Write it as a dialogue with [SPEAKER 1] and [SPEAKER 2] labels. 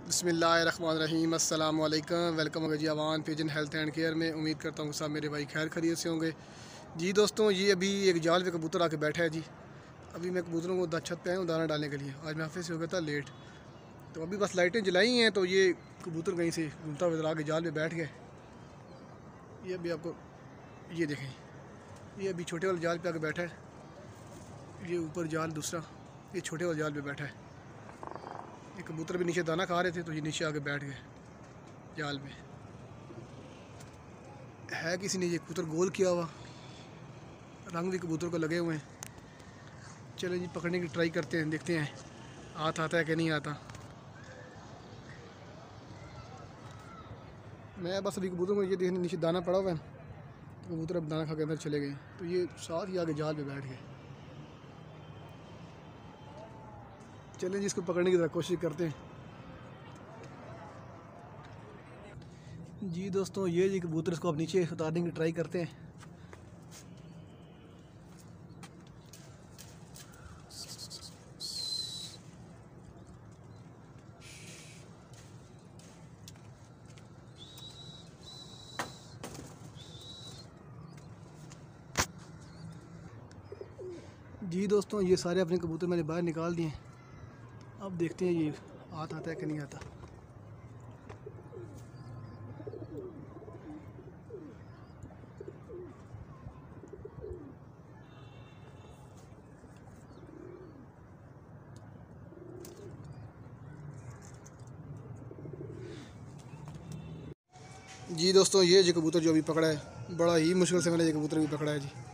[SPEAKER 1] बिस्मिल्लाहिर्रहमानिर्रहीम अस्सलाम वालेकुम। वेलकम होगा जी Awan pigeon health and care में। उम्मीद करता हूँ सब मेरे भाई खैर खैरियत से होंगे जी। दोस्तों ये अभी एक जाल पे कबूतर आके बैठा है जी। अभी मैं कबूतरों को छत पे आया हूँ दाना डालने के लिए। आज मैं ऑफिस से हो गया था लेट, तो अभी बस लाइटें जलाई हैं तो ये कबूतर कहीं से घूमता हुआ आके जाल पे बैठ गए। ये अभी आपको ये देखें, ये अभी छोटे वाले जाल पे आके बैठा है। ये ऊपर जाल दूसरा, ये छोटे वाले जाल पे बैठा है। ये कबूतर भी नीचे दाना खा रहे थे तो ये नीचे आके बैठ गए जाल में। है किसी ने ये कबूतर गोल किया हुआ, रंग भी कबूतर को लगे हुए हैं। चलो जी पकड़ने की ट्राई करते हैं, देखते हैं हाथ आता है कि नहीं आता। मैं बस अभी कबूतर को ये देखने नीचे दाना पड़ा हुआ है, तो कबूतर अब दाना खा के अंदर चले गए, तो ये साथ ही आगे जाल पे बैठ गए। चलें जी इसको पकड़ने की कोशिश करते हैं जी। दोस्तों ये जी कबूतर, इसको अब नीचे उतारने की ट्राई करते हैं। जी दोस्तों ये सारे अपने कबूतर मैंने बाहर निकाल दिए। अब देखते हैं ये हाथ आता है कि नहीं आता। जी दोस्तों ये जो कबूतर जो अभी पकड़ा है, बड़ा ही मुश्किल से मैंने ये कबूतर भी पकड़ा है जी।